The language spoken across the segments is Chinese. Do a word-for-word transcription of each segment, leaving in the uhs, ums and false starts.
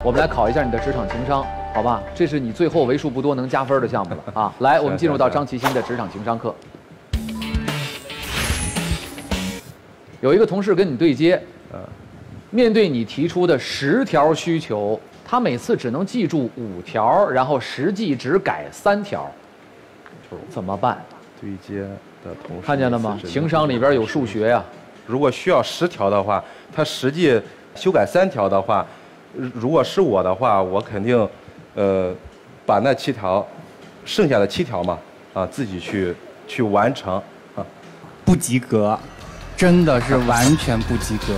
我们来考一下你的职场情商，好吧？这是你最后为数不多能加分的项目了啊！来，我们进入到张其新的职场情商课。有一个同事跟你对接，面对你提出的十条需求，他每次只能记住五条，然后实际只改三条，怎么办？ 对接的同事看见了吗？情商里边有数学呀、啊。 如果需要十条的话，他实际修改三条的话。如果是我的话，我肯定，呃，把那七条，剩下的七条嘛，啊，自己去去完成，啊， 不及格，真的是完全不及格。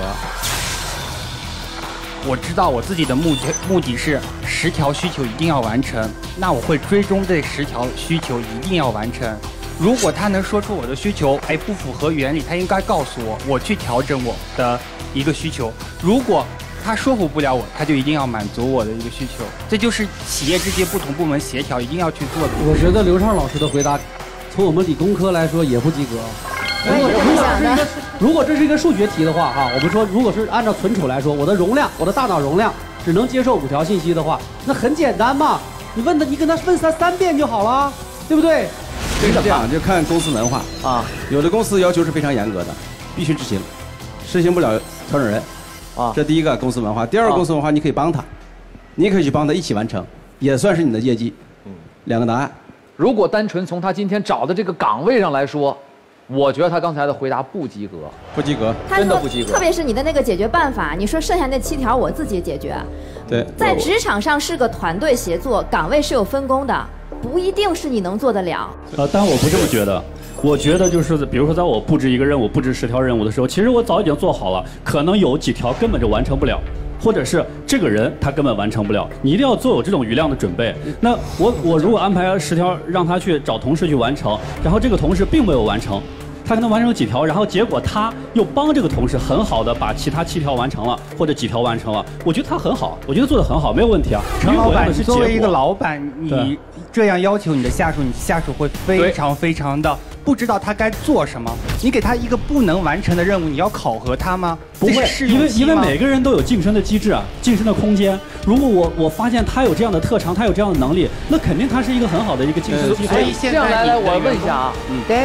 我知道我自己的目的目的是十条需求一定要完成，那我会追踪这十条需求一定要完成。如果他能说出我的需求，哎，不符合原理，他应该告诉我，我去调整我的一个需求。如果他说服不了我，他就一定要满足我的一个需求，这就是企业之间不同部门协调一定要去做的。 我觉得刘畅老师的回答，从我们理工科来说也不及格。如果如果这是一个如果这是一个数学题的话，哈，我们说如果是按照存储来说，我的容量，我的大脑容量只能接受五条信息的话，那很简单嘛，你问他，你跟他问他三遍就好了，对不对？ 这是这样，就看公司文化啊。有的公司要求是非常严格的，必须执行，实行不了调整人。啊，这第一个公司文化。第二个公司文化，你可以帮他，你可以去帮他一起完成，也算是你的业绩。嗯，两个答案。 如果单纯从他今天找的这个岗位上来说，我觉得他刚才的回答不及格， 不及格， 真的不及格。 特别是你的那个解决办法，你说剩下那七条我自己解决。 对， 在职场上是个团队协作，岗位是有分工的，不一定是你能做得了。 呃，但我不这么觉得。我觉得就是，比如说，在我布置一个任务、布置十条任务的时候，其实我早已经做好了，可能有几条根本就完成不了，或者是这个人他根本完成不了，你一定要做有这种余量的准备。那我我如果安排十条让他去找同事去完成，然后这个同事并没有完成，他可能完成了几条，然后结果他又帮这个同事很好的把其他七条完成了，或者几条完成了，我觉得他很好，我觉得做得很好，没有问题啊。 陈老板，作为一个老板，你这样要求你的下属，你下属会非常非常的不知道他该做什么。你给他一个不能完成的任务，你要考核他吗？ 不会，因为因为每个人都有晋升的机制啊，晋升的空间。如果我我发现他有这样的特长，他有这样的能力，那肯定他是一个很好的一个晋升机会。 所以这样来来，我问一下啊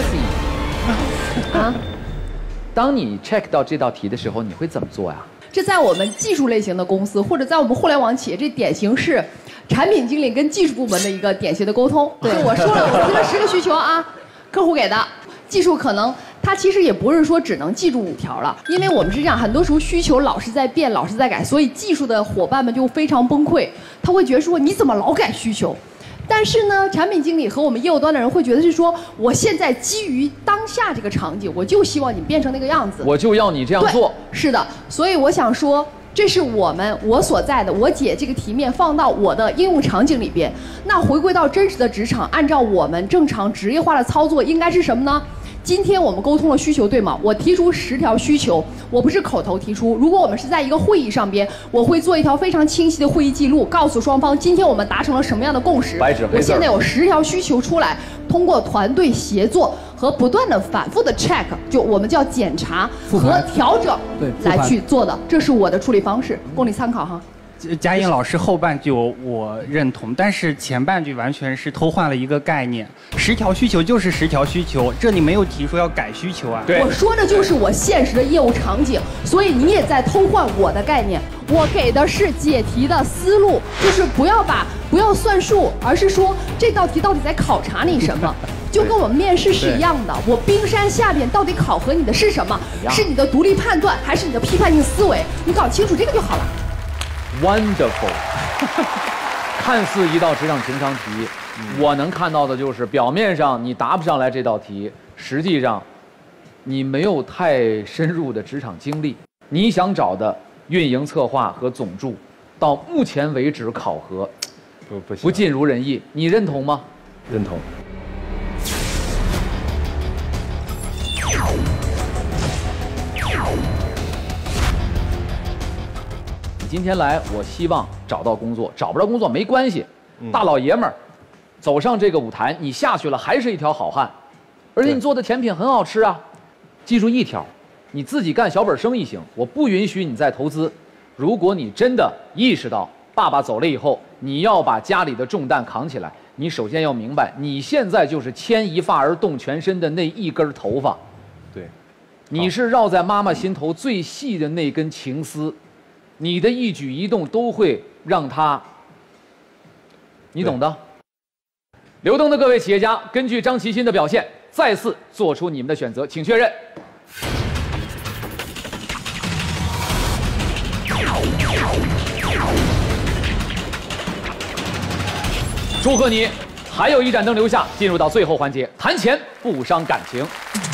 ，Daisy， 啊，当你 check 到这道题的时候，你会怎么做呀？ 这在我们技术类型的公司，或者在我们互联网企业，这典型是产品经理跟技术部门的一个典型的沟通。对，我说了，我提了十个需求啊，客户给的，技术可能他其实也不是说只能记住五条了，因为我们是这样，很多时候需求老是在变，老是在改，所以技术的伙伴们就非常崩溃，他会觉得说你怎么老改需求？但是呢，产品经理和我们业务端的人会觉得是说，我现在基于当下这个场景，我就希望你变成那个样子， 我就要你这样做。 是的，所以我想说，这是我们我所在的我解这个题面放到我的应用场景里边。那回归到真实的职场，按照我们正常职业化的操作，应该是什么呢？今天我们沟通了需求，对吗？我提出十条需求，我不是口头提出。如果我们是在一个会议上边，我会做一条非常清晰的会议记录，告诉双方今天我们达成了什么样的共识。 白纸黑字。 我现在有十条需求出来，通过团队协作和不断的反复的 check， 就我们叫检查和调整来去做的，这是我的处理方式，供你参考哈。 佳颖老师后半句我我认同，但是前半句完全是偷换了一个概念。十条需求就是十条需求，这里没有提说要改需求啊。 对，我说的就是我现实的业务场景，所以你也在偷换我的概念。我给的是解题的思路，就是不要把不要算数，而是说这道题到底在考察你什么。就跟我们面试是一样的，我冰山下边到底考核你的是什么？是你的独立判断，还是你的批判性思维？你搞清楚这个就好了。 Wonderful， 看似一道职场情商题，嗯、我能看到的就是表面上你答不上来这道题，实际上你没有太深入的职场经历。你想找的运营策划和总助，到目前为止考核不不不尽如人意，你认同吗？ 认同。 今天来，我希望找到工作，找不着工作没关系，嗯、大老爷们儿走上这个舞台，你下去了还是一条好汉，而且你做的甜品很好吃啊。记住一条，你自己干小本生意行，我不允许你再投资。如果你真的意识到爸爸走了以后，你要把家里的重担扛起来。你首先要明白，你现在就是牵一发而动全身的那一根头发。 对， 你是绕在妈妈心头最细的那根情丝，你的一举一动都会让她，你懂的。留灯的各位企业家，根据张其新的表现，再次做出你们的选择，请确认。祝贺你，还有一盏灯留下，进入到最后环节，谈钱不伤感情。